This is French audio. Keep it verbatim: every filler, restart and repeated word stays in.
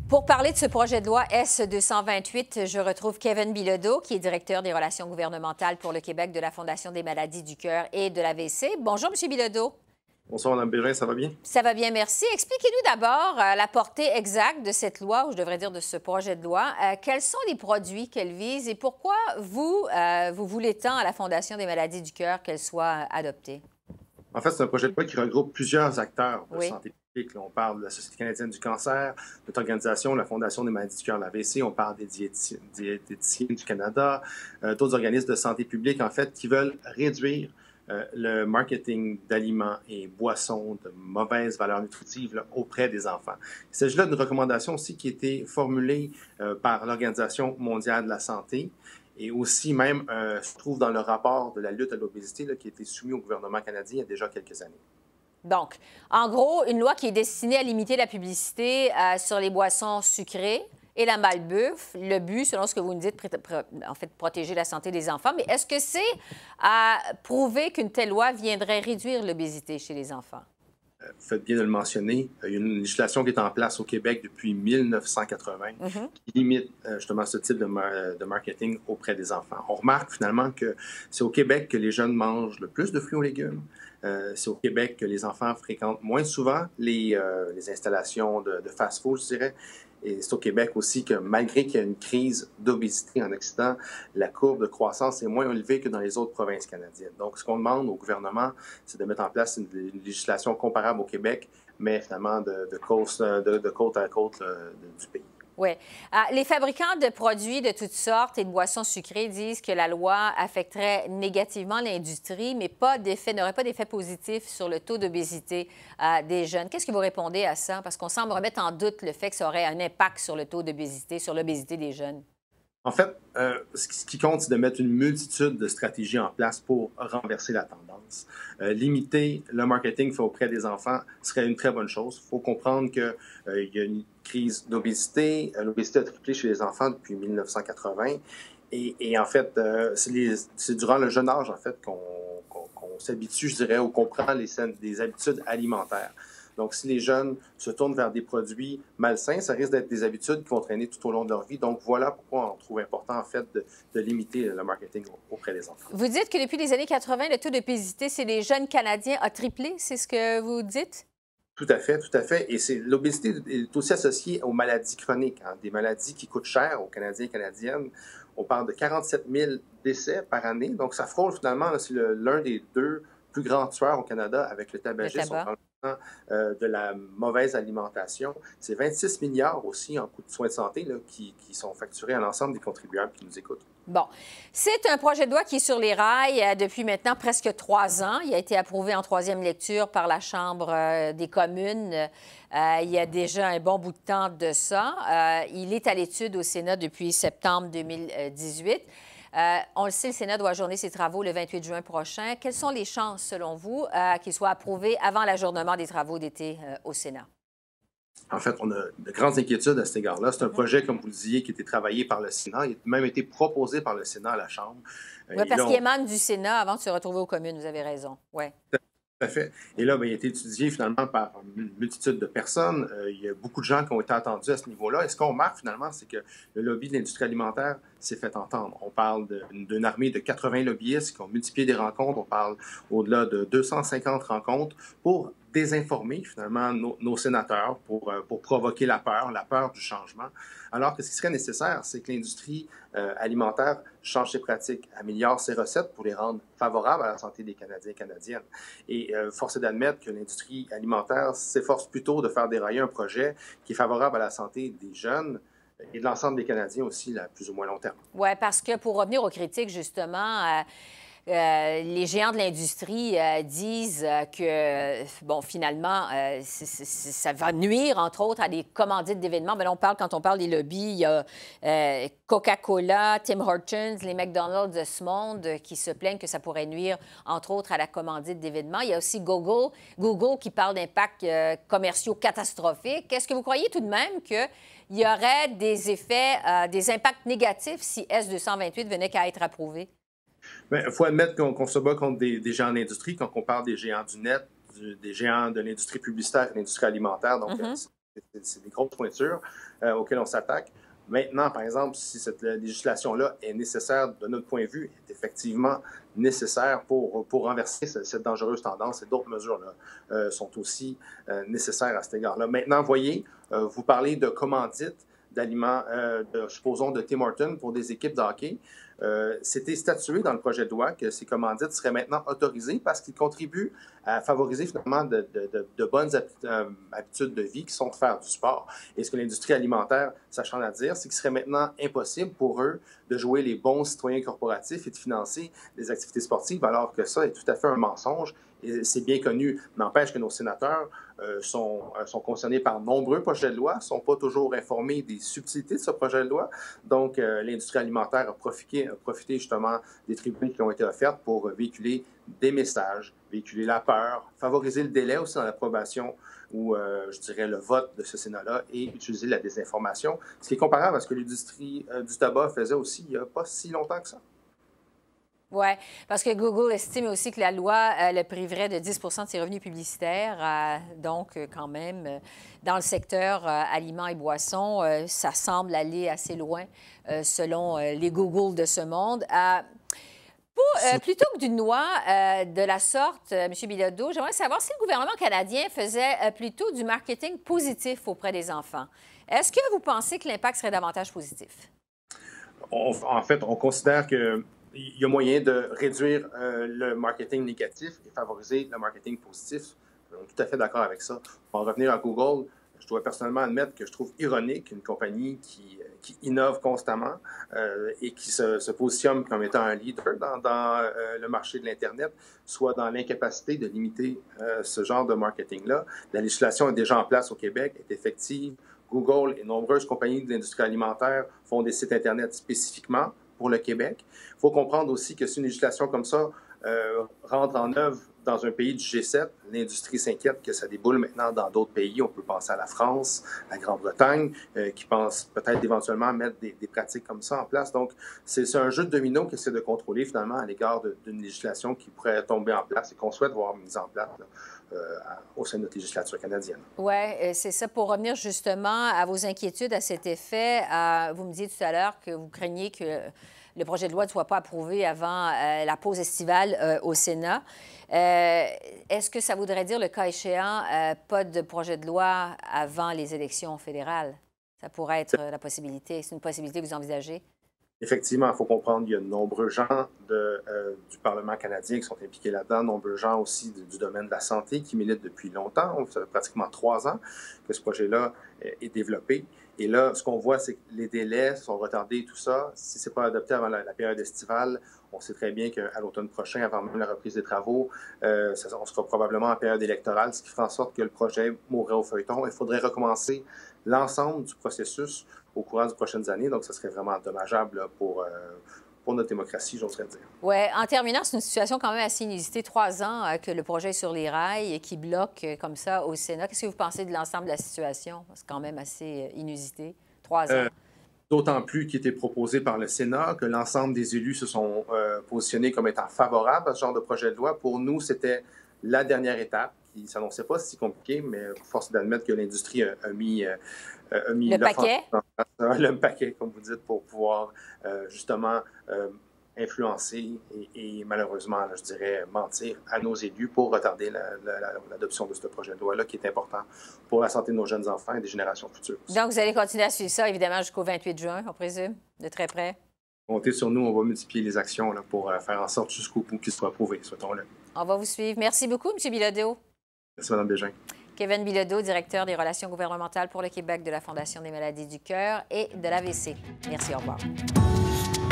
Pour parler de ce projet de loi S deux cent vingt-huit, je retrouve Kevin Bilodeau, qui est directeur des relations gouvernementales pour le Québec de la Fondation des maladies du cœur et de l'A V C. Bonjour, M. Bilodeau. Bonsoir, Mme Bégin, ça va bien? Ça va bien, merci. Expliquez-nous d'abord euh, la portée exacte de cette loi, ou je devrais dire de ce projet de loi. Euh, quels sont les produits qu'elle vise et pourquoi vous, euh, vous voulez tant à la Fondation des maladies du cœur qu'elle soit adoptée? En fait, c'est un projet de loi qui regroupe plusieurs acteurs de Oui. santé publique. Là, on parle de la Société canadienne du cancer, notre organisation, la Fondation des maladies du cœur, l'A V C, on parle des diéti diététiciens du Canada, euh, d'autres organismes de santé publique, en fait, qui veulent réduire euh, le marketing d'aliments et boissons de mauvaise valeur nutritive là, auprès des enfants. Il s'agit là d'une recommandation aussi qui a été formulée euh, par l'Organisation mondiale de la santé. Et aussi, même, euh, se trouve dans le rapport de la lutte à l'obésité qui a été soumis au gouvernement canadien il y a déjà quelques années. Donc, en gros, une loi qui est destinée à limiter la publicité euh, sur les boissons sucrées et la malbouffe. Le but, selon ce que vous nous dites, en fait, protéger la santé des enfants. Mais est-ce que c'est à prouver qu'une telle loi viendrait réduire l'obésité chez les enfants? Vous faites bien de le mentionner. Il y a une législation qui est en place au Québec depuis mille neuf cent quatre-vingt mm-hmm. qui limite justement ce type de, mar de marketing auprès des enfants. On remarque finalement que c'est au Québec que les jeunes mangent le plus de fruits et légumes. Euh, c'est au Québec que les enfants fréquentent moins souvent les, euh, les installations de, de fast-food, je dirais. Et c'est au Québec aussi que, malgré qu'il y a une crise d'obésité en Occident, la courbe de croissance est moins élevée que dans les autres provinces canadiennes. Donc, ce qu'on demande au gouvernement, c'est de mettre en place une, une législation comparable au Québec, mais finalement de, de, côte, de, de côte à côte euh, du pays. Oui. Euh, les fabricants de produits de toutes sortes et de boissons sucrées disent que la loi affecterait négativement l'industrie, mais pas d'effet, n'aurait pas d'effet positif sur le taux d'obésité euh, des jeunes. Qu'est-ce que vous répondez à ça? Parce qu'on semble remettre en doute le fait que ça aurait un impact sur le taux d'obésité, sur l'obésité des jeunes. En fait, euh, ce qui compte, c'est de mettre une multitude de stratégies en place pour renverser la tendance. Euh, limiter le marketing fait auprès des enfants serait une très bonne chose. Il faut comprendre qu'il euh, y a une crise d'obésité. Euh, L'obésité a triplé chez les enfants depuis mille neuf cent quatre-vingt. Et, et en fait, euh, c'est durant le jeune âge, en fait, qu'on qu'on, qu'on s'habitue, je dirais, ou qu'on prend les, des habitudes alimentaires. Donc, si les jeunes se tournent vers des produits malsains, ça risque d'être des habitudes qui vont traîner tout au long de leur vie. Donc, voilà pourquoi on trouve important, en fait, de, de limiter le marketing auprès des enfants. Vous dites que depuis les années quatre-vingt, le taux d'obésité chez les jeunes Canadiens a triplé, c'est ce que vous dites? Tout à fait, tout à fait. Et l'obésité est aussi associée aux maladies chroniques, hein, des maladies qui coûtent cher aux Canadiens et Canadiennes. On parle de quarante-sept mille décès par année. Donc, ça frôle finalement, c'est l'un des deux plus grands tueurs au Canada avec le tabagisme. Le tabac. Euh, de la mauvaise alimentation. C'est vingt-six milliards aussi en coûts de soins de santé là, qui, qui sont facturés à l'ensemble des contribuables qui nous écoutent. Bon. C'est un projet de loi qui est sur les rails euh, depuis maintenant presque trois ans. Il a été approuvé en troisième lecture par la Chambre euh, des communes euh, il y a déjà un bon bout de temps de ça. Euh, il est à l'étude au Sénat depuis septembre deux mille dix-huit. Euh, on le sait, le Sénat doit ajourner ses travaux le vingt-huit juin prochain. Quelles sont les chances, selon vous, euh, qu'il soit approuvé avant l'ajournement des travaux d'été euh, au Sénat? En fait, on a de grandes inquiétudes à cet égard-là. C'est un projet, comme vous le disiez, qui a été travaillé par le Sénat. Il a même été proposé par le Sénat à la Chambre. Oui, parce qu'il émane du Sénat avant de se retrouver aux communes, vous avez raison. Oui. Tout à fait. Et là, bien, il a été étudié finalement par une multitude de personnes. Euh, il y a beaucoup de gens qui ont été entendus à ce niveau-là. Et ce qu'on remarque finalement, c'est que le lobby de l'industrie alimentaire s'est fait entendre. On parle d'une armée de quatre-vingts lobbyistes qui ont multiplié des rencontres. On parle au-delà de deux cent cinquante rencontres pour désinformer finalement nos, nos sénateurs, pour, euh, pour provoquer la peur, la peur du changement. Alors que ce qui serait nécessaire, c'est que l'industrie euh, alimentaire change ses pratiques, améliore ses recettes pour les rendre favorables à la santé des Canadiens et Canadiennes. Et euh, force est d'admettre que l'industrie alimentaire s'efforce plutôt de faire dérailler un projet qui est favorable à la santé des jeunes et de l'ensemble des Canadiens aussi, à plus ou moins long terme. Oui, parce que pour revenir aux critiques, justement, euh, euh, les géants de l'industrie euh, disent euh, que, bon, finalement, euh, c est, c est, ça va nuire, entre autres, à des commandites d'événements. Mais là, on parle, quand on parle des lobbies, il y a euh, Coca-Cola, Tim Hortons, les McDonald's de ce monde euh, qui se plaignent que ça pourrait nuire, entre autres, à la commandite d'événements. Il y a aussi Google, Google qui parle d'impacts euh, commerciaux catastrophiques. Est-ce que vous croyez tout de même que il y aurait des effets, euh, des impacts négatifs si S deux cent vingt-huit venait qu'à être approuvé? Il faut admettre qu'on qu'on se bat contre des, des géants d'industrie quand on parle des géants du net, du, des géants de l'industrie publicitaire et de l'industrie alimentaire. Donc, mm-hmm. c'est des grosses pointures euh, auxquelles on s'attaque. Maintenant, par exemple, si cette législation-là est nécessaire, de notre point de vue, est effectivement nécessaire pour, pour renverser cette, cette dangereuse tendance, et d'autres mesures-là euh, sont aussi euh, nécessaires à cet égard-là. Maintenant, voyez, euh, vous parlez de commandites d'aliments, euh, de, supposons, de Tim Hortons pour des équipes de hockey. Euh, c'était statué dans le projet de loi que ces commandites seraient maintenant autorisées parce qu'ils contribuent à favoriser finalement de, de, de, de bonnes habitudes de vie qui sont de faire du sport. Et ce que l'industrie alimentaire s'acharne à dire, c'est qu'il serait maintenant impossible pour eux de jouer les bons citoyens corporatifs et de financer des activités sportives, alors que ça est tout à fait un mensonge. Et c'est bien connu. N'empêche que nos sénateurs euh, sont, euh, sont concernés par nombreux projets de loi, ne sont pas toujours informés des subtilités de ce projet de loi. Donc, euh, l'industrie alimentaire a profité, a profité justement des tribunes qui ont été offertes pour véhiculer des messages, véhiculer la peur, favoriser le délai aussi dans l'approbation ou, euh, je dirais, le vote de ce Sénat-là et utiliser la désinformation, ce qui est comparable à ce que l'industrie euh, du tabac faisait aussi il n'y a pas si longtemps que ça. Oui, parce que Google estime aussi que la loi euh, le priverait de dix pour cent de ses revenus publicitaires. Euh, donc, euh, quand même, euh, dans le secteur euh, aliments et boissons, euh, ça semble aller assez loin, euh, selon euh, les Google de ce monde. Euh, pour, euh, plutôt que d'une loi euh, de la sorte, euh, M. Bilodeau, j'aimerais savoir si le gouvernement canadien faisait euh, plutôt du marketing positif auprès des enfants. Est-ce que vous pensez que l'impact serait davantage positif? On, en fait, on considère que il y a moyen de réduire euh, le marketing négatif et favoriser le marketing positif. On est tout à fait d'accord avec ça. Pour en revenir à Google, je dois personnellement admettre que je trouve ironique une compagnie qui, qui innove constamment euh, et qui se, se positionne comme étant un leader dans, dans euh, le marché de l'Internet, soit dans l'incapacité de limiter euh, ce genre de marketing-là. La législation est déjà en place au Québec, est effective. Google et nombreuses compagnies de l'industrie alimentaire font des sites Internet spécifiquement pour le Québec. Il faut comprendre aussi que si une législation comme ça euh, rentre en œuvre dans un pays du G sept, l'industrie s'inquiète que ça déboule maintenant dans d'autres pays. On peut penser à la France, la Grande-Bretagne, euh, qui pense peut-être éventuellement mettre des, des pratiques comme ça en place. Donc, c'est un jeu de domino qui essaie de contrôler finalement à l'égard d'une législation qui pourrait tomber en place et qu'on souhaite voir mise en place là, euh, au sein de notre législature canadienne. Oui, c'est ça. Pour revenir justement à vos inquiétudes à cet effet, euh, vous me disiez tout à l'heure que vous craignez que le projet de loi ne soit pas approuvé avant euh, la pause estivale euh, au Sénat. Euh, Est-ce que ça voudrait dire, le cas échéant, euh, pas de projet de loi avant les élections fédérales? Ça pourrait être la possibilité. C'est une possibilité que vous envisagez? Effectivement, il faut comprendre qu'il y a de nombreux gens de, euh, du Parlement canadien qui sont impliqués là-dedans, nombreux gens aussi du, du domaine de la santé qui militent depuis longtemps. Ça fait pratiquement trois ans que ce projet-là est, est développé. Et là, ce qu'on voit, c'est que les délais sont retardés, tout ça. Si ce n'est pas adopté avant la, la période estivale, on sait très bien qu'à l'automne prochain, avant même la reprise des travaux, euh, ça, on sera probablement en période électorale, ce qui fera en sorte que le projet mourrait au feuilleton. Il faudrait recommencer l'ensemble du processus au courant des prochaines années. Donc, ça serait vraiment dommageable là, pour, euh, pour notre démocratie, j'oserais dire. Oui. En terminant, c'est une situation quand même assez inusitée. Trois ans euh, que le projet est sur les rails et qui bloque euh, comme ça au Sénat. Qu'est-ce que vous pensez de l'ensemble de la situation? C'est quand même assez euh, inusité. Trois ans. Euh... D'autant plus qu'il était proposé par le Sénat, que l'ensemble des élus se sont euh, positionnés comme étant favorables à ce genre de projet de loi. Pour nous, c'était la dernière étape qui ne s'annonçait pas si compliquée, mais force d'admettre que l'industrie a, a mis, euh, a mis le paquet. le paquet, comme vous dites, pour pouvoir euh, justement euh, influencer et, et malheureusement, là, je dirais, mentir à nos élus pour retarder l'adoption la, la, de ce projet de loi-là qui est important pour la santé de nos jeunes enfants et des générations futures. Donc, vous allez continuer à suivre ça, évidemment, jusqu'au vingt-huit juin, on présume, de très près? Comptez sur nous, on va multiplier les actions là, pour euh, faire en sorte jusqu'au bout qu'il soit approuvé, souhaitons-le. On va vous suivre. Merci beaucoup, M. Bilodeau. Merci, Mme Bégin. Kevin Bilodeau, directeur des relations gouvernementales pour le Québec de la Fondation des maladies du cœur et de l'A V C. Merci, au revoir.